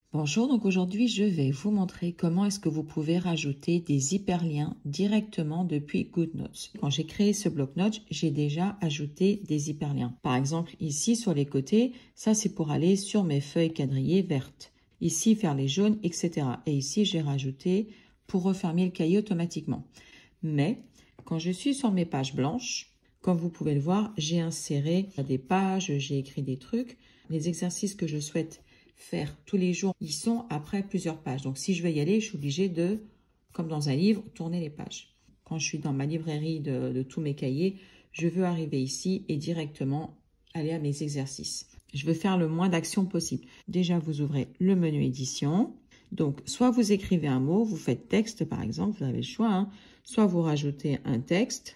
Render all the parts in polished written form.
Bonjour, donc aujourd'hui je vais vous montrer comment est-ce que vous pouvez rajouter des hyperliens directement depuis GoodNotes. Quand j'ai créé ce bloc-notes, j'ai déjà ajouté des hyperliens. Par exemple, ici sur les côtés, ça c'est pour aller sur mes feuilles quadrillées vertes. Ici faire les jaunes, etc. Et ici j'ai rajouté pour refermer le cahier automatiquement. Mais quand je suis sur mes pages blanches, comme vous pouvez le voir, j'ai inséré des pages, j'ai écrit des trucs. Les exercices que je souhaite faire tous les jours, ils sont après plusieurs pages. Donc, si je veux y aller, je suis obligée de, comme dans un livre, tourner les pages. Quand je suis dans ma librairie de tous mes cahiers, je veux arriver ici et directement aller à mes exercices. Je veux faire le moins d'actions possible. Déjà, vous ouvrez le menu édition. Donc, soit vous écrivez un mot, vous faites texte par exemple, vous avez le choix, hein. Soit vous rajoutez un texte.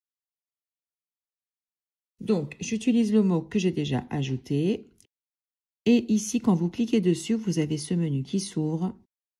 Donc, j'utilise le mot que j'ai déjà ajouté. Et ici, quand vous cliquez dessus, vous avez ce menu qui s'ouvre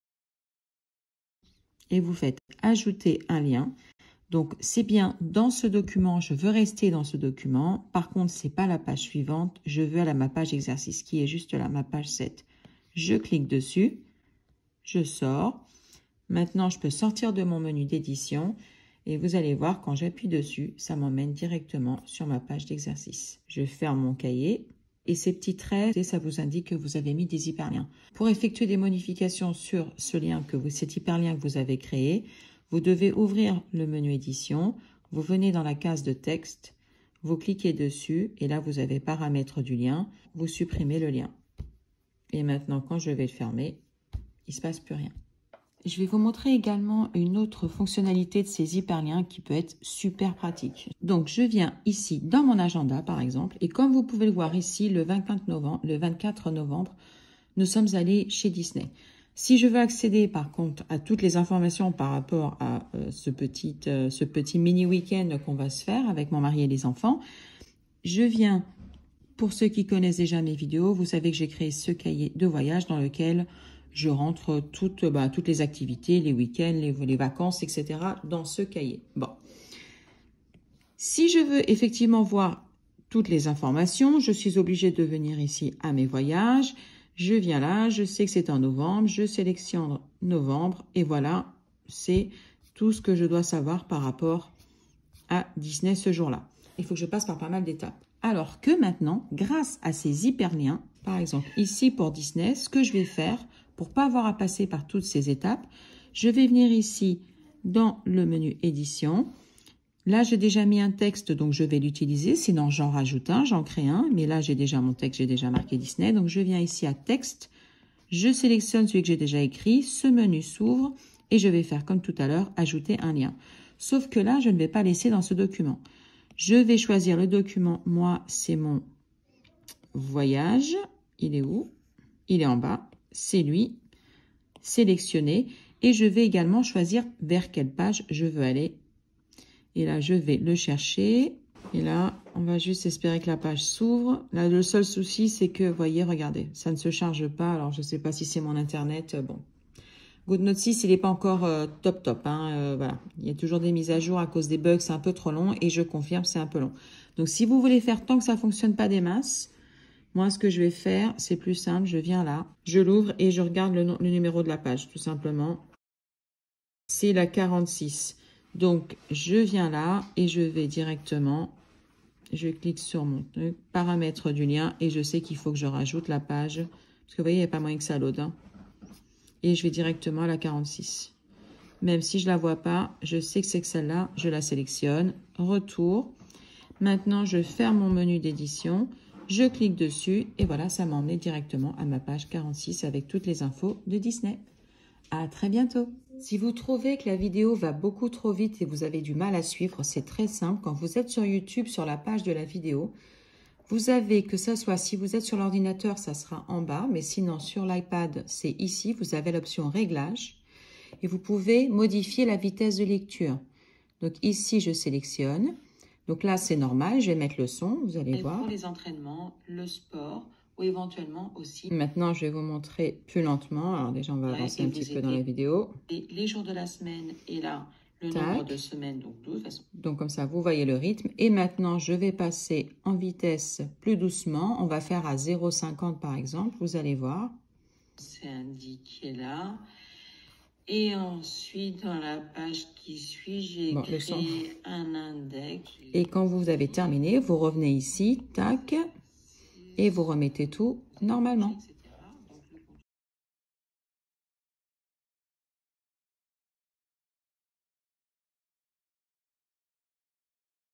et vous faites ajouter un lien. Donc, c'est bien dans ce document, je veux rester dans ce document. Par contre, ce n'est pas la page suivante, je veux aller à ma page exercice qui est juste là, ma page 7. Je clique dessus, je sors. Maintenant, je peux sortir de mon menu d'édition et vous allez voir, quand j'appuie dessus, ça m'emmène directement sur ma page d'exercice. Je ferme mon cahier. Et ces petits traits, ça vous indique que vous avez mis des hyperliens. Pour effectuer des modifications sur ce lien cet hyperlien que vous avez créé, vous devez ouvrir le menu édition, vous venez dans la case de texte, vous cliquez dessus et là vous avez paramètres du lien, vous supprimez le lien. Et maintenant quand je vais le fermer, il ne se passe plus rien. Je vais vous montrer également une autre fonctionnalité de ces hyperliens qui peut être super pratique. Donc, je viens ici dans mon agenda, par exemple, et comme vous pouvez le voir ici, le 24 novembre, nous sommes allés chez Disney. Si je veux accéder, par contre, à toutes les informations par rapport à ce petit mini week-end qu'on va se faire avec mon mari et les enfants, je viens, pour ceux qui connaissent déjà mes vidéos, vous savez que j'ai créé ce cahier de voyage dans lequel je rentre toutes les activités, les week-ends, les vacances, etc. dans ce cahier. Bon. Si je veux effectivement voir toutes les informations, je suis obligée de venir ici à mes voyages. Je viens là, je sais que c'est en novembre, je sélectionne novembre et voilà, c'est tout ce que je dois savoir par rapport à Disney ce jour-là. Il faut que je passe par pas mal d'étapes. Alors que maintenant, grâce à ces hyperliens, par exemple ici pour Disney, ce que je vais faire, pour ne pas avoir à passer par toutes ces étapes, je vais venir ici dans le menu édition. Là, j'ai déjà mis un texte, donc je vais l'utiliser. Sinon, j'en rajoute un, j'en crée un. Mais là, j'ai déjà mon texte, j'ai déjà marqué Disney. Donc, je viens ici à texte. Je sélectionne celui que j'ai déjà écrit. Ce menu s'ouvre et je vais faire comme tout à l'heure, ajouter un lien. Sauf que là, je ne vais pas laisser dans ce document. Je vais choisir le document. Moi, c'est mon voyage. Il est où? Il est en bas. C'est lui, sélectionner, et je vais également choisir vers quelle page je veux aller. Et là, je vais le chercher. Et là, on va juste espérer que la page s'ouvre. Là, le seul souci, c'est que, vous voyez, regardez, ça ne se charge pas. Alors, je ne sais pas si c'est mon Internet. Bon. GoodNotes 6, il n'est pas encore top. Hein, voilà. Il y a toujours des mises à jour à cause des bugs. C'est un peu trop long. Et je confirme, c'est un peu long. Donc, si vous voulez faire tant que ça ne fonctionne pas des masses, moi, ce que je vais faire, c'est plus simple. Je viens là, je l'ouvre et je regarde le numéro de la page, tout simplement. C'est la 46. Donc, je viens là et je vais directement, je clique sur mon truc, paramètres du lien et je sais qu'il faut que je rajoute la page. Parce que vous voyez, il n'y a pas moyen que ça load. Hein. Et je vais directement à la 46. Même si je ne la vois pas, je sais que c'est que celle-là, je la sélectionne. Retour. Maintenant, je ferme mon menu d'édition. Je clique dessus et voilà, ça m'a emmené directement à ma page 46 avec toutes les infos de Disney. À très bientôt. Si vous trouvez que la vidéo va beaucoup trop vite et vous avez du mal à suivre, c'est très simple. Quand vous êtes sur YouTube, sur la page de la vidéo, vous avez, que ça soit, si vous êtes sur l'ordinateur, ça sera en bas, mais sinon sur l'iPad, c'est ici, vous avez l'option réglage et vous pouvez modifier la vitesse de lecture. Donc ici, je sélectionne. Donc là, c'est normal, je vais mettre le son, vous allez voir. Pour les entraînements, le sport ou éventuellement aussi. Maintenant, je vais vous montrer plus lentement. Alors déjà, on va avancer un petit peu dans la vidéo. Et les jours de la semaine et là, le nombre de semaines, donc 12. Donc comme ça, vous voyez le rythme. Et maintenant, je vais passer en vitesse plus doucement. On va faire à 0,50 par exemple, vous allez voir. C'est indiqué là. Et ensuite, dans la page qui suit, j'ai créé un index. Et quand vous avez terminé, vous revenez ici, tac, et vous remettez tout normalement.